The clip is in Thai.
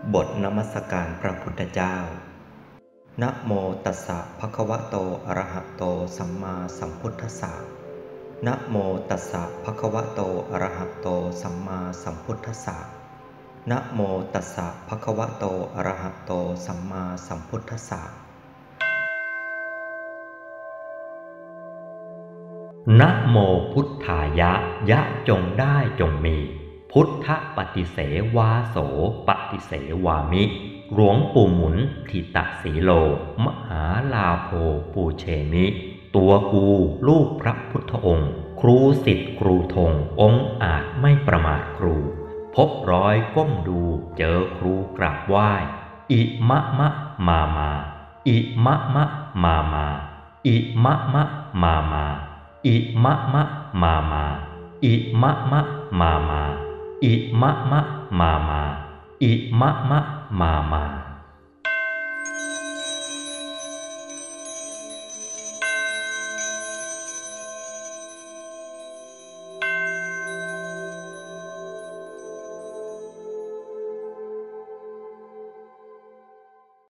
บทนมัสการพระพุทธเจ้านะโมตัสสะภะคะวะโตอะระหะโตสัมมาสัมพุทธัสสะนะโมตัสสะภะคะวะโตอะระหะโตสัมมาสัมพุทธัสสะนะโมตัสสะภะคะวะโตอะระหะโตสัมมาสัมพุทธัสสะนะโมพุทธายะยะจงได้จงมีพุทธปฏิเสวาโสปฏิเสวามิหลวงปู่หมุนทิตสีโลมหาลาโภปูเชมิตัวกูลูกพระพุทธองค์ครูศิษย์ครูธงองค์อาจไม่ประมาทครูพบรอยก้มดูเจอครูกราบไหว้อิมะมะมาอิมะมะมาอิมะมะมาอิมะมะมาอิมะมะมาอิมะมะมาอิมะมะมา